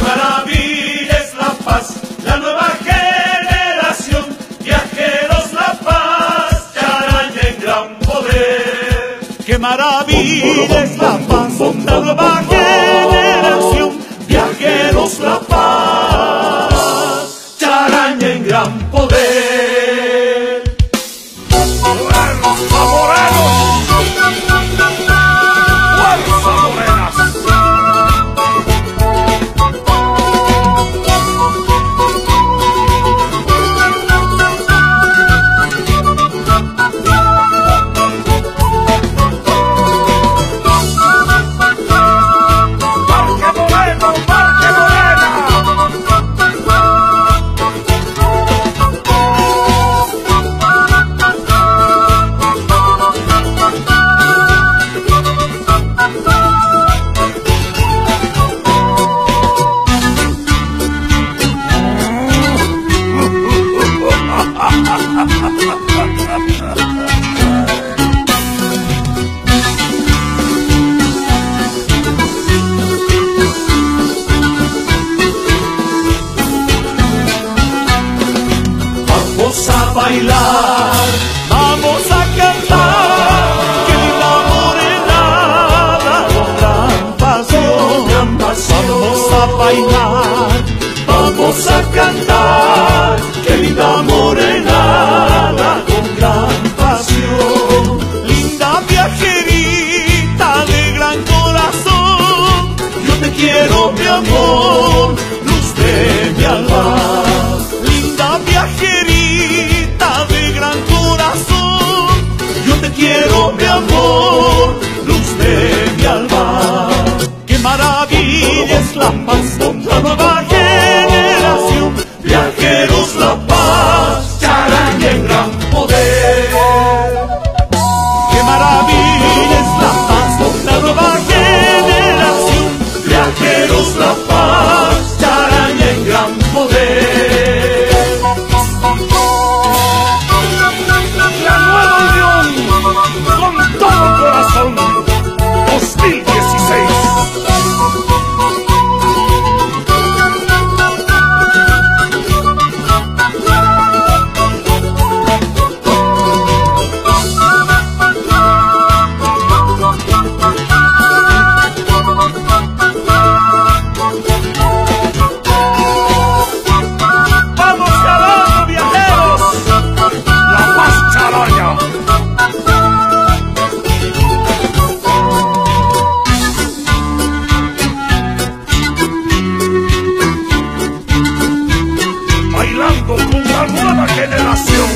maravilla es la paz, la nueva generación, viajeros La Paz, Charaña en gran poder. Qué maravilla es la paz, la nueva generación, Viajeros La Paz, Charaña en gran poder. ¡Fuerza, morenos! ¡Fuerza, morenas! Vamos a bailar, Vamos a cantar, qué linda morenada, con gran pasión. gran pasión. Vamos a bailar, Vamos a cantar, qué linda morenada, con gran pasión. linda viajerita de gran corazón. Yo te quiero, mi amor, luz de mi alma. Linda viajerita de gran corazón. Yo te quiero, mi amor, luz de mi alma. Qué maravilla es la paz, la nueva generación. Viajeros La Paz, Charaña en gran poder. Qué maravilla es la paz, la nueva generación. Viajeros La Paz, Charaña en gran poder. La nueva unión, con todo corazón, 2016. Vamos ganando, viajeros, La Paz, Charaña. Bailando con la nueva generación.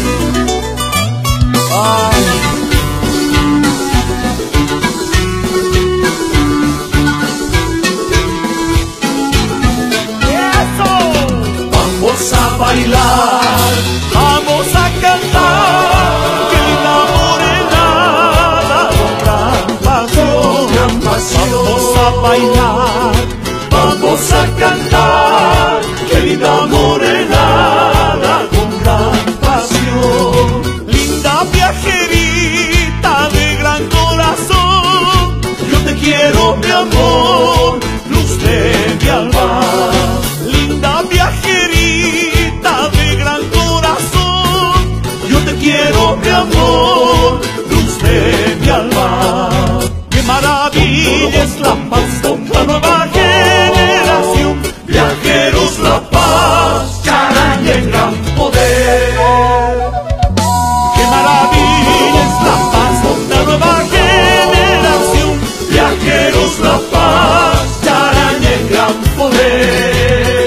¡Eso! Vamos a bailar, Vamos a cantar, qué linda morenada, con gran pasión. gran pasión. Vamos a bailar, Vamos a cantar, qué linda morenada, con gran pasión. linda viajerita de gran corazón. Yo te quiero, mi amor, luz de mi alma. Linda viajerita de gran corazón. Yo te quiero, mi amor, luz de mi alma. Qué maravilla es la paz, la nueva generación. Viajeros La Paz, Charaña en gran poder. Qué maravilla es la paz, la nueva generación. Viajeros La Paz, Charaña en gran poder.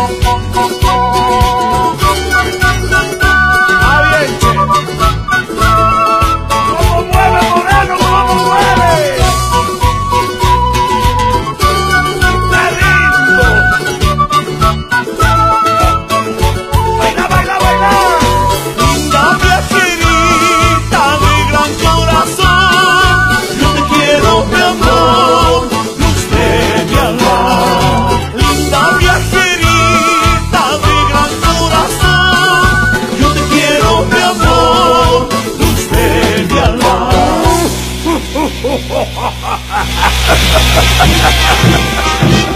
Aviente. ¿Cómo mueve, Moreno? ¿Cómo mueve? ¡Qué lindo! ¡Baila, baila, baila! Linda viajerita de gran corazón. Yo te quiero, mi amor, luz de mi alma. Linda viajerita de gran corazón. Yo te quiero, mi amor, luz de mi alma.